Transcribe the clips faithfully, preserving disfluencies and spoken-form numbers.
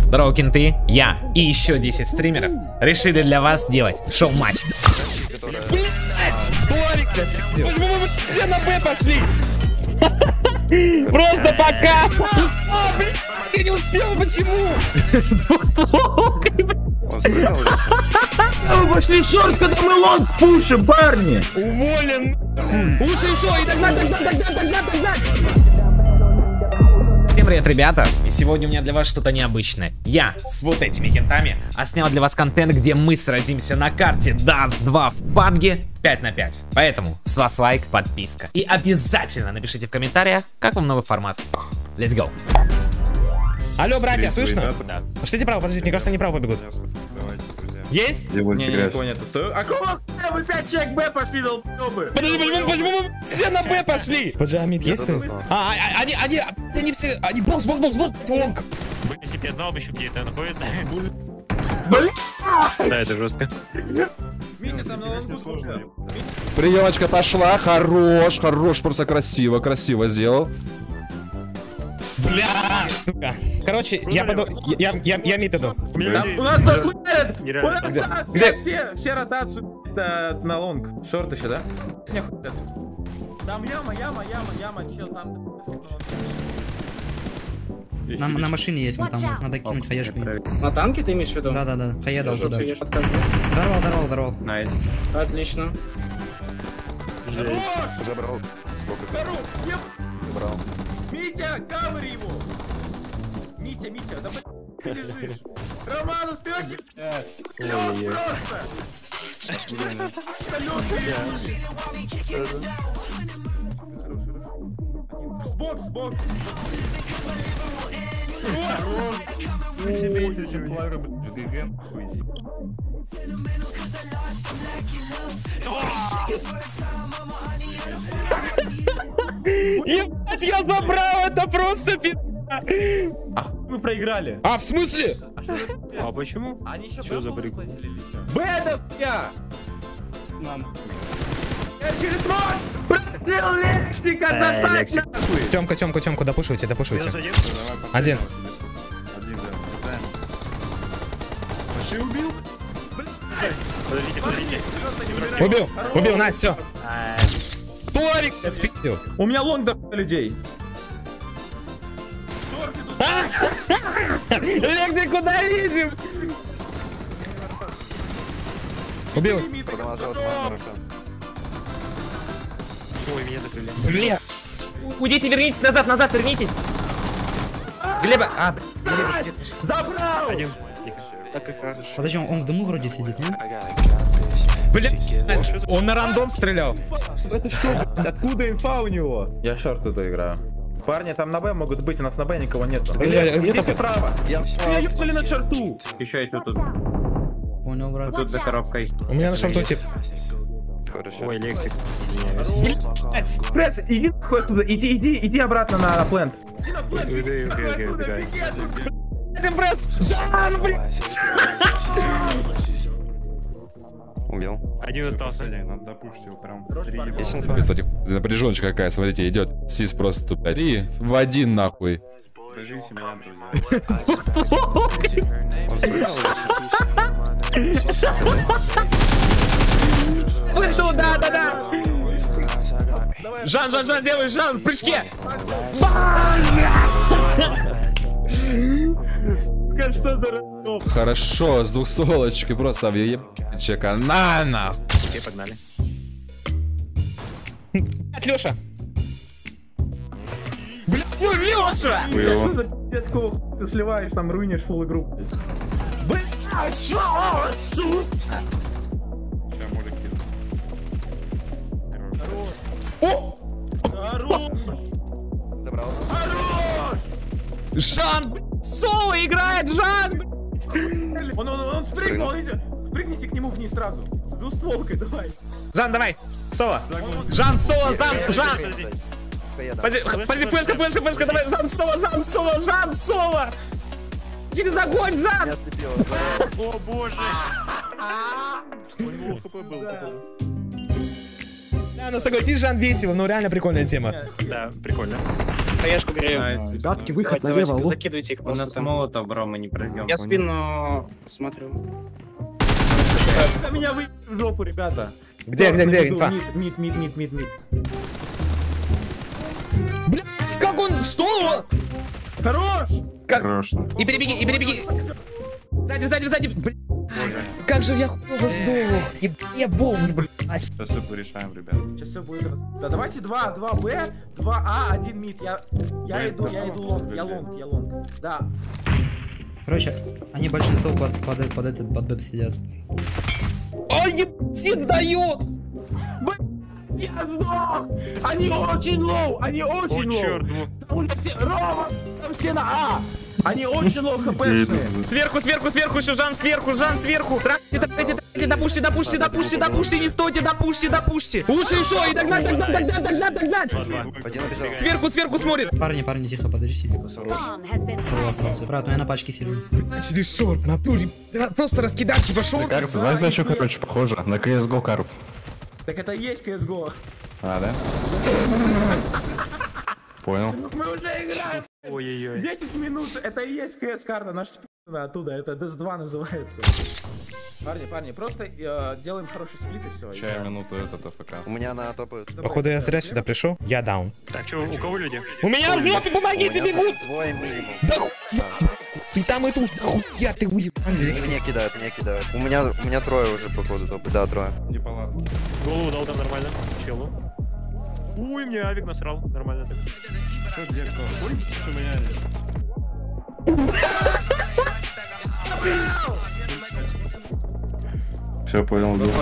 Здорово, кенты. Я и еще десять стримеров решили для вас сделать шоу-матч. Блять! Все на Б пошли! Просто пока! А, блядь, я не успел, почему? Мы пошли шорт, когда мы лонг пушим, парни! Уволен! Уши шо, и догнать, догнать, догнать, догнать, догнать! Всем привет, ребята! И сегодня у меня для вас что-то необычное. Я с вот этими кентами отснял для вас контент, где мы сразимся на карте Даст два в пабге пять на пять. Поэтому с вас лайк, подписка. И обязательно напишите в комментариях, как вам новый формат. Let's go! Алло, братья, слышно? Да. Пошлите право, подождите, мне кажется, они право побегут. Есть? Не, никого нету. Стой. А кого вы пять человек Б пошли, долбёбы? Подожди, почему, почему вы все на Б пошли? Подожди, а мид есть? А, они, они, они все, они бокс, бокс, бокс, бокс, лонг. Блин, теперь знал бы еще где-то находится. Блин! Да, это жестко. Митя, там на лонгу сложно. Приемочка пошла, хорош, хорош, просто красиво, красиво сделал. Бля, сука. Короче, я пойду, я, я, я мид иду. У нас тоже хуярят! У нас Где? все, Где? все, все ротацию это на лонг. Шорт еще, да? Не хуярят. Там яма, яма, яма, яма, чел, там... На, на машине есть, там надо кинуть хаешку. На танке ты имеешь в виду? Да, да, да. Хая дал туда. Я подхожу. Здорово, здорово, здорово. Найс. Отлично. Забрал. Здорово! Забрал. Митя, каври его! Митя, Митя, да блядь, ты лежишь. Романус, ты вообще... Ой-ой-ой. Сбок, сбок. Ебать, я забрал, это просто пи***. А мы проиграли. А, в смысле? А почему? Они еще Что за прикол? Б это я! Мам. Я через мой! Бросил лексик, односать нахуй! Тёмка, Тёмка, Тёмку, допушивайте, допушивайте. Один. Подождите, подождите. Убил, убил, на, все. Торик, я спиздил. У меня лонг до людей. Лекси, куда видим? Убил. Ой, меня закрыли. Блядь. Уйдите, вернитесь назад, назад, вернитесь. Глеба, а, Глеба, где ты? Забрал! Один. Так и хорошо. Подожди, он, он в дыму вроде сидит, не? Блядь, он на рандом стрелял. Это что, блядь? Откуда инфа у него? Я шорт тут играю. Парни там на Б могут быть, у нас на Б никого нету. Идите вправо. Я ёбали на шорту. Еще есть вот тут. Понял, брат. Тут за коробкой. У меня на шорту тип. Ой, Лексик. Блядь. Пресс, иди нахуй оттуда, иди, иди, иди обратно на плент. Иди на плент. Окей, окей, окей, убегай. Жан, блядь. Убил. Один остался. Надо допушить его прям в три. Кстати, напряженочка какая, смотрите, идет. Сис просто тупо. И в один нахуй. Держите меня, Фэнту, да, да, да. Жан, Жан, Жан, делай, Жан, в прыжке. Что за Хорошо, с двухстволочки просто в ебчика. На нахуй. Окей, погнали. Леша. Блядь, ну Леша. Что за пиздец, кого ты сливаешь, там руинишь фулл игру? Блядь, что? Сука! О! Хорош! Забрал. Хорош! Жан, блядь, соло играет, Жан, блядь. Он, он, он спрыгнул, он идет. Спрыгните к нему вниз сразу. С двустволкой, давай. Жан, давай, соло. Жан, соло, Жан, Жан. Подожди, подожди, флешка, флешка, флешка, давай, Жан, соло, Жан, соло, Жан, соло. Через огонь, Жан. О, боже. У него хп был. Да, ну согласись, Жан, весело, ну реально прикольная тема. Да, прикольно. Хаешку грею. Ребятки, выход Давайте, налево. лоб. закидывайте их У просто нас там. молотов, бро, мы не пройдем. Я спину смотрю. Меня вы в жопу, ребята. Где, где, где инфа? Мид, мид, мид, мид, мид. Блять, как он, что? Хорош! Как? Хорош. И перебеги, и перебеги. Сзади, сзади, сзади. Блядь, как же я хуево сдох. Еб- Я бомж, блядь. Сейчас все порешаем, ребят. Сейчас все будет раз... Да давайте два, два Б, два А, один мид. Я, я иду, я иду лонг, я лонг, я лонг. Да. Короче, они большинство под, под, под этот, под бэп сидят. Ой, ебать, дает. Я сдох! Они очень лоу, они очень О, лоу. черт, Там уже все, Рома, там все на А. Они очень лоу хпшные. Сверху, сверху, сверху, еще Жан, сверху, Жан, сверху. Тракайте, тракайте, тракайте, допушьте, допушьте, допушьте, допушьте, не стойте, допушьте, допушьте. Лучше еще, и догнать, догнать, догнать, догнать, догнать. Сверху, сверху смотрит. Парни, парни, тихо, подожди. Фрол остался. Брат, ну я на пачке сижу. Через шорт, в натуре. Да, просто раскидать, типа шорт. Карп, знаешь, на что, короче, похоже? На си эс го Карп. Так это и есть си эс го. А, да? Понял. Мы уже играем. Ой-ой-ой. десять минут, это и есть си эс карта, наша спина оттуда, это ди эс два называется. Парни, парни, просто э, делаем хороший сплит и все. Чай минуту этот АФК. У меня на топает. Походу я зря сюда пришел. Я даун. Так, что, у кого люди? У меня в жопе, помогите, бегут. Двое минимум. Да хуя. И там и тут, хуя ты уебан. Мне кидают, мне кидают. У меня, у меня трое уже походу топает. Да, трое. Неполадки. Голову дал, да, нормально. Челу. Ой, мне авик насрал. Нормально так. Что, где кто? Ой, что меня... Все, понял, да.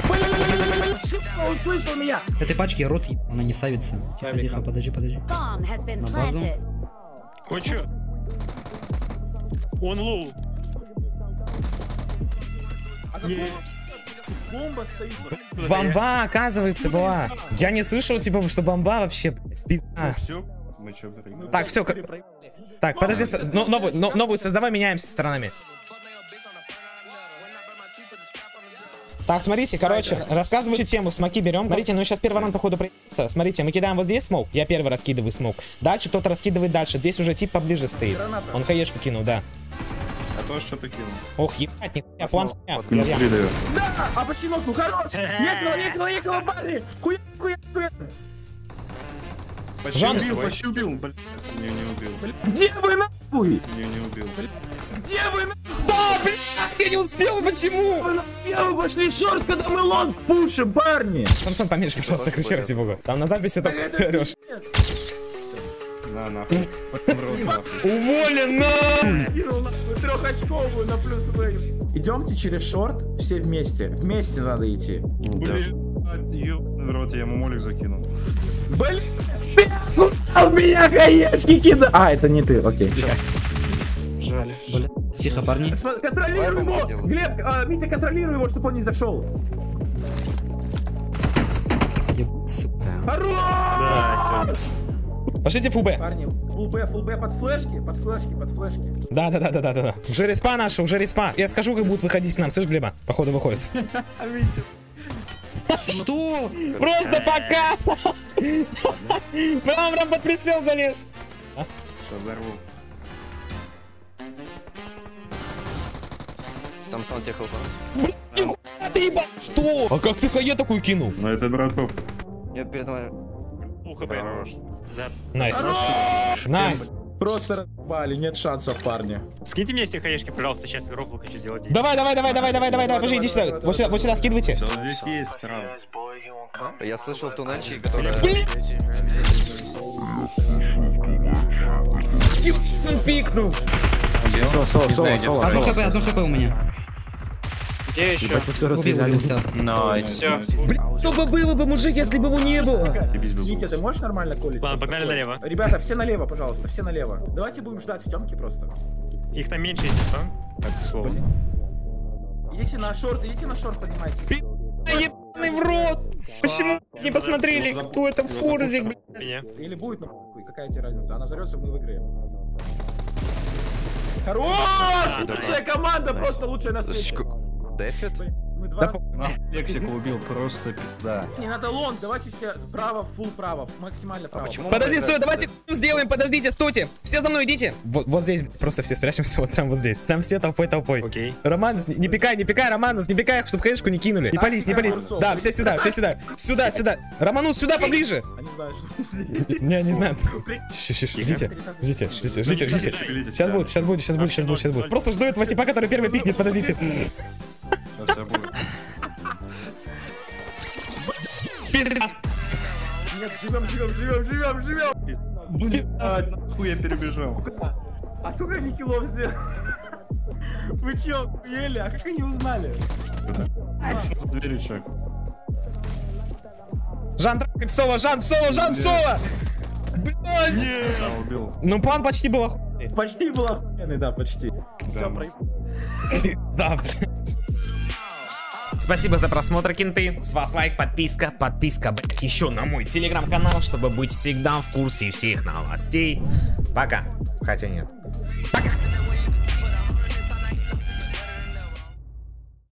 Он слышал меня. Этой пачки рот, еб- она не ставится. Тихо, тихо, подожди, подожди. На базу. Ой, чё? Он лоу. А какой бомба стоит? Бомба, оказывается, была. Я не слышал, типа, что бомба вообще, блядь, пизда. Все? Мы что, проиграли? Так, все. Так, подожди, со- но- новую, но- новую создавай, меняемся сторонами. Так, смотрите, короче, рассказывайте тему, смоки берем. Смотрите, ну сейчас первый раунд, походу, проиграется. Смотрите, мы кидаем вот здесь смок, я первый раскидываю смок. Дальше кто-то раскидывает дальше, здесь уже тип поближе стоит. Он хаешку кинул, да. А то что-то кинул. Ох, ебать, нихуя, план хуя. Минус три даю. Да, а почему, ну хорош. Ехала, ехала, ехала, парни. Хуя, хуя, хуя. Почти Жан- убил, почти убил. Блин, не, не убил. Где вы нахуй? Не, не убил. Где вы нахуй? Стоп, блядь, я не успел, почему? Вы пошли шорт, когда мы лонг пушим, парни. Самсон, поменьше, пожалуйста, кричи ради бога. Там на записи так орешь. На, нахуй. Уволен, на! Кинул нахуй трехочковую на плюс вейв. Идемте через шорт все вместе. Вместе надо идти. Ёбаный в рот, я ему молик закинул. Блин, ты куда в меня хаешки кида? А, это не ты, окей. Жаль. Бля. Тихо, парни. Смотри, контролируй его! Глеб, а, Митя, контролируй его, чтобы он не зашел. Еб, сука. Хорош! Да, Пошлите фубе. Парни, фулл Б, фулл Б под флешки, под флешки, под флешки. Да, да, да, да, да, да. Уже респа наша, уже респа. Я скажу, как будут выходить к нам. Слышь, Глеба? Походу выходит. Что? Просто пока! Прям прям под прицел залез. Сейчас взорву. Самсон техал. А ты ебать, что? А как ты хае такую кинул? Ну это брат топ. Я перед вами. Ухо, блин. Найс. Найс. Просто разбали, нет шансов, парни. Скиньте мне все хаешки, пожалуйста, сейчас рофл хочу сделать. Давай, давай, давай, давай, давай, давай, давай, подожди, иди сюда. Вот сюда, вот сюда скидывайте. Вот здесь есть справа. Я слышал в туннельчике, которая... Он пикнул. Одно хп, одно хп у меня. Где еще? Убил, убился. Все. Что бы было бы, мужик, если бы его не было? Митя, ты можешь нормально колить? Ладно, просто? погнали налево. Ребята, все налево, пожалуйста, все налево. Давайте будем ждать в темке просто. Их там меньше, если что. Так, к слову. Идите на шорт, идите на шорт, поднимайтесь. Ебаный в рот! Почему не посмотрели, кто это форзик, блядь? Меня. Или будет на похуй, какая тебе разница? Она взорвется, мы выиграем. Хорош! Лучшая команда, просто лучшая на свете. Дефит? Мы два... Лексика убил, просто да. Не надо лонг, давайте все справа, фул право, максимально право. почему? Подожди, все, давайте сделаем, подождите, стойте. Все за мной идите. Вот, вот здесь, просто все спрячемся, вот прям вот здесь. Прям все толпой-толпой. Окей. Романус, не, не пикай, не пикай, Романус, не пикай, чтобы хэшку не кинули. Не пались, не пались. Да, все сюда, все сюда. Сюда, сюда. Романус, сюда, поближе. Они знают, что... Не, не знают. Ждите, ждите, ждите, ждите, ждите. Сейчас будет, сейчас будет, сейчас будет, сейчас будет, сейчас будет. Просто жду этого типа, который первый пикнет, подождите. Сейчас я буду. Пизда. Нет, живем, живем, живем, живем, живем. Блядь, нахуй я перебежал. А сколько они киллов сделали? Вы чё, ели? А как они узнали? Двери чек. Жан, тракать соло, Жан, соло, Жан, соло. Блядь. Да, убил. Ну, план почти был охуенный. Почти был охуенный, да, почти. Все, проеб... Да, блядь. Спасибо за просмотр, кенты. С вас лайк, подписка, подписка, блядь, еще на мой телеграм-канал, чтобы быть всегда в курсе всех новостей. Пока. Хотя нет. Пока.